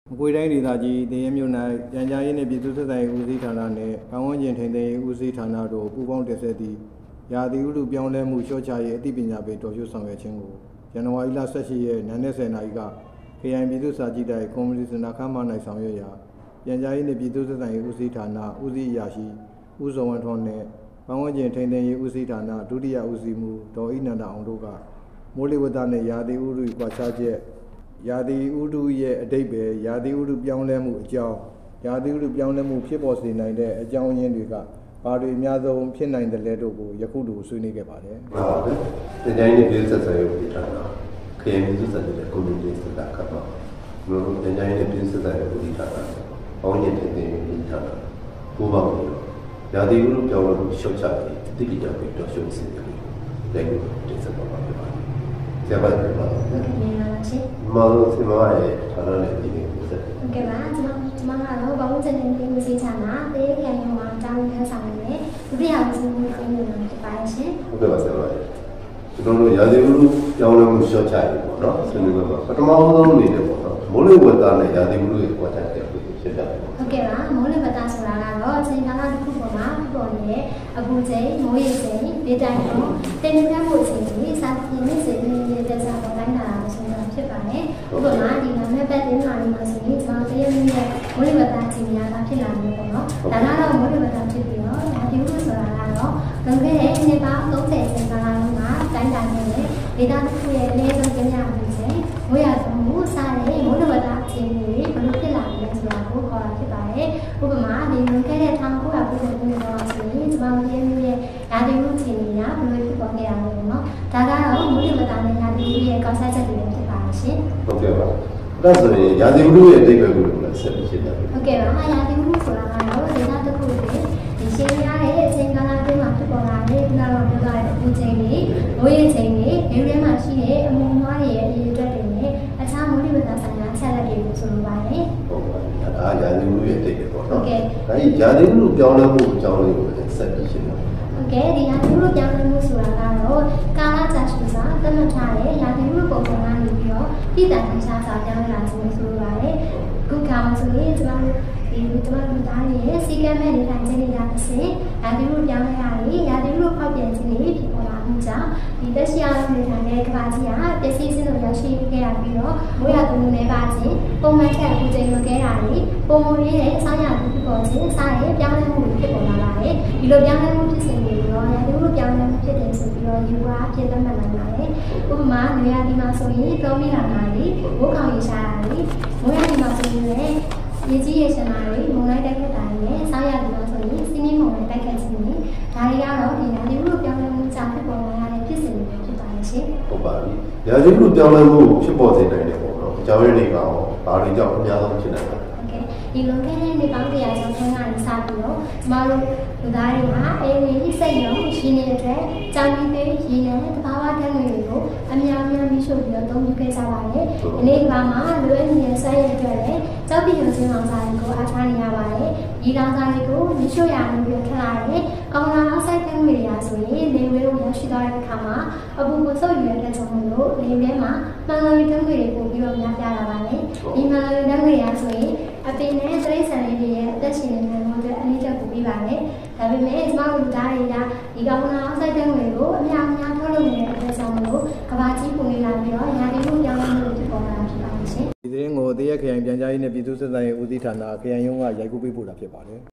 ကိုယ်တိုင်းဒေသကြီးတည်ရမြို့၌ပြန်ကြားရေးနှင့်ပြည်သူ့ဆက်ဆံရေးဦးစီးဌာနနှင့်ပတ်ဝန်းကျင်ထိန်းသိမ်းရေးဦးစီးဌာနတို့ပူးပေါင်းတင်ဆက်သည့်ရာသီဥတုပြောင်းလဲမှုလျှော့ချရေးအသိပညာပေးတော်လှန်ဆောင်ရွက်ခြင်းကိုဇန်နဝါရီလ18ရက်နံနက်10:00 နာရီကခရိုင်ပြည်သူ့စာကြည့်တိုက်ကွန်မြူနတီစင်တာခန်းမ၌ဆောင်ရွက်ရာပြန်ကြားရေးနှင့်ပြည်သူ့ဆက်ဆံရေးဦးစီးဌာနဦးစီးအရာရှိဦးစောဝင်းထွန်းနှင့်ပတ်ဝန်းကျင်ထိန်းသိမ်းရေးဦးစီးဌာနဒုတိယဦးစီးမှူးဒေါ်အိနန္ဒအောင်တို့ကမိုးလေဝသနှင့်ရာသီဥတုကွာခြားချက်ရာသီဥတုရဲ့အဓိပ္ပာယ်ရာသီဥတုပြောင်းလဲမှုအကြောင်းရာသီဥတုပြောင်းလဲမှုဖြစ်ပေါ်စေနိုင်တဲ့အကြောင်းရင်းတွေကဘာတွေအများဆုံးဖြစ်နိုင်တယ်လဲတို့ကိုယခုလိုဆွေးနွေးခဲ့ပါတယ်။ဟုတ်ပါတယ်။ဒီတိုင်းနဲ့ပြည်သက်ဆိုင်ရာပြည်ထောင်တာခရိုင်ပြည်သူ့ဆက်တဲ့ကွန်မြူနတီစင်တာကပါ။ဘယ်လိုဒီတိုင်းနဲ့ပြည်သက်ဆိုင်ရာပြည်ထောင်တာ။အောင်းရင်တဲ့ပြည်ထောင်တာ။ကိုပေါင်းပြီးတော့ရာသီဥတုပြောင်းလဲမှုရှုပ်ချပြီးတိတိကျကျပြီးတော့ရှုပ်စီတယ်။ဒါကိုတင်ဆက်ပါပါမယ်။ဆရာပါပြောပါဦး။မောင်စီမောရဲ့ဌာနနဲ့ဒီနေ့ဆက်โอเคပါကျွန်မကတော့ဘာလို့ကျန်နေပြီမသိချာနာတေးပြန်ရောမှာတောင်းထမ်းဆောင်နေတယ်ဒုတိယဦးစီးမှုကိုနေမှာဖြစ်ပါရှင်ဟုတ်ကဲ့ပါဆရာပါကျွန်တော်တို့ရာသီဥတုပြောင်းလဲမှုရှော့ချရေးပေါ့နော်ဆွေးနွေးမှာပထမဆုံးအနေနဲ့ပေါ့နော်မိုးလေဝသနဲ့ရာသီဥတုရဲ့ကွာခြားချက်ကိုရှင်းပြပါဟုတ်ကဲ့ပါမိုးလေဝသဆိုတာကတော့အချိန်ကာလတစ်ခုပေါ်မှာပေါ်နေတဲ့အပူချိန်မိုးရေချိန်ဒေတာရောတင်ပြမှုအချိန်ကြီးစာသင်ရေးစိတ်ရင်းရဲ့တက်စားပေါ်တိုင်းတာဆိုတာဖြစ်ပါတယ်ဥပမာဒီနာမည်ပတ်တင်လာနေမှာဆိုရင်ကျွန်တော်တရမိရဲ့မိုးလေဝသအချိန်များတာဖြစ်လာနေပေါ့နော်ဒါကတော့မိုးလေဝသဖြစ်ပြီးတော့ရာသီဥတုဆိုတာကတော့လွန်ခဲ့တဲ့နှစ်ပေါင်း30အချိန်ကာလလုံးမှာတိုင်းတာနေတဲ့ဒေတာတစ်ခုရဲ့အနည်းဆုံးကျင်းရမှုချိန်မိုးရသွန်းမှုစတဲ့မိုးလေဝသအချိန်တွေဘယ်လိုဖြစ်လာလဲဆိုတာကိုခေါ်တာဖြစ်ပါတယ်ဥပမာဒီလွန်ခဲ့တဲ့1990ခုနှစ်ဆိုရင်ကျွန်တော်တရမိရဲ့ရာသီဥတုချိန်တွေကဘယ်လိုဖြစ်ပေါ်ခဲ့ရလဲပေါ့နော်ဒါကတော့မိုးလေဝသနဲ့ရာသီဥတုရဲ့ကောက်စားချက်တွေဖြစ်ပါတယ်ရှင်ဟုတ်ကဲ့ပါဒါဆိုရင်ရာသီဥတုရဲ့အဓိပ္ပာယ်ကိုလည်းဆက်ပြီးရှင်းပြပါဟုတ်ကဲ့ပါရာသီဥတုဆိုတာကတော့ဒေသတစ်ခုတည်းဒီရှင်းရတဲ့အချိန်ကာလအတွင်းမှာဖြစ်ပေါ်လာတဲ့ဒီကတော့ပြောတာတဲ့အပူချိန်တွေမိုးရေချိန်တွေမြို့ထဲမှာရှိတဲ့အမှုန်အမွှားတွေရဲ့အရေးအတွက်တွေနဲ့အခြားမိုးလေဝသဆိုင်ရာအချက်အလက်တွေကိုဆိုလိုပါတယ်ဟုတ်ပါပြီဒါရာသီဥတုရဲ့အဓိပ္ပာယ်ပေါ့နော်ဒါကြီးရာသီဥတုပြောင်းလဲမှုအကြောင်းလေးကိုဆက်ပြီးရှင်းပြပါဟုတ်ကဲ့ဒီရာသီဥတုပြောင်းလဲမှုဆိုတာကတော့ကာလကြာရှည်စွာသတ်မှတ်ထားတဲ့ရာသီဥတုပုံစံကနေပြီးတော့ပြည်တန်ထရှားစွာပြောင်းလဲလာခြင်းဆိုလိုပါတယ်ခုခါမှာဆိုရင်ကျွန်တော်တို့သားရဲ့စီကံမဲ့နေထိုင်ခြင်းတွေရတဲ့စဉ်ရာသီဥတုပြောင်းလဲရပြီးရာသီဥတုဖောက်ပြန်ခြင်းတွေဖြစ်ပေါ်လာမှုကြောင့်ဒီတက်ရှိအောင်နေထိုင်တဲ့ကမ္ဘာကြီးကပျက်စီးခြင်းတို့ရောက်ရှိခဲ့ရပြီးတော့မိုးရွာသွန်းမှုနဲ့ပါခြင်းပုံမှန်ထက်အပူချိန်လွန်ခဲ့တာတွေပုံမှန်ရတဲ့ဆောင်းရာသီဖြစ်ပေါ်ခြင်းစတဲ့ပြောင်းလဲမှုတွေဖြစ်ပေါ်လာပါတယ်ဒီလိုပြောင်းလဲမှုဖြစ်စဉ်တွေရောရာသီဥတုပြောင်းလဲမှုဖြစ်တယ်ဆိုပြီးတော့ယူဝါအဖြစ်သတ်မှတ်နိုင်ပါတယ်ဥပမာနေရာဒီမှာဆိုရင်တောမီလာနာတွေဝုတ်ကောင်ရေရှားတာတွေမိုးရွာဒီမှာဆိုရင်လည်းရေကြီးရေရှင်တာတွေမုန်တိုင်းတိုက်ခတ်တာတွေနဲ့ဆောင်းရာသီမှာဆိုရင်စီးနှင်းမုန်တိုင်းတိုက်ခတ်ခြင်းတွေဒါတွေကတော့ဒီရာသီဥတုပြောင်းလဲမှုကြောင့်ဖြစ်ပေါ်လာတဲ့ဖြစ်စဉ်တွေဖြစ်ပါတယ်ရှင်ဟုတ်ပါပြီရာသီဥတုပြောင်းလဲမှုဖြစ်ပေါ်စေနိုင်တယ်ပေါ့နော်အကြောင်းရင်းတွေကဘာတွေကြောင့်အများဆုံးဖြစ်နိုင်လဲဒီလွန်ခဲ့တဲ့နှစ်ပေါင်း100ကျော်ခန့်ကနေစပြီးတော့ကျမတို့လူသားတွေမှာအိမ်ကြီးစိတ်ရောရင်းနေတဲ့အတွက်ကြောင်ကြီးသေးရင်းနဲ့တဘာဝဓာတ်ငွေတွေကိုအများကြီးမရှိပြီးတော့သုံးယူခဲ့ကြပါတယ်။ဒီနေ့ကမှာလူအင်းရဲ့စိုက်ရတဲ့လည်းကြောက်ပြင်းခြင်းအောင်စားတွေကိုအားထားနေရပါတယ်။ဒီလောင်စာတွေကိုမရှိရအောင်ပြီးထလာတဲ့ကောင်းလာအောင်စိုက်တဲ့ငွေတွေအားဆိုရင်လေဝဲကိုရရှိသွားတဲ့အခါမှာအပူကိုစုပ်ယူရတဲ့ကြောင့်လို့လေထဲမှာမှန်ကန်တဲ့ငွေတွေပို့ပြီးတော့များပြားလာပါတယ်။ဒီမှန်ကန်တဲ့ငွေတွေအားဆိုရင်အပင်နဲ့တရိတ်ဆန်လေးတွေရဲ့အသက်ရှင်နေတဲ့ဘဝအတွက်အနည်းချက်ပို့ပြီးပါတယ်။ဒါပေမဲ့ကျမတို့လူသားတွေကဒီကောင်းလာအောင်စိုက်တဲ့ငွေကိုအများကြီးထုတ်လုပ်နေတဲ့အတွက်ကြောင့်မို့ကဘာကြီးပုံနေလာပြီးတော့ရာသီဥတုပြောင်းလဲမှုဖြစ်ပေါ်လာတာဖြစ်ပါတယ်ရှင်။ဒီသတင်းကိုတရက်ခရိုင်ပြန်ကြားရေးနဲ့ပြည်သူ့ဆက်ဆံရေးဦးစီးဌာနခရိုင်ရုံးကရိုက်ကူးပေးပို့တာဖြစ်ပါတယ်။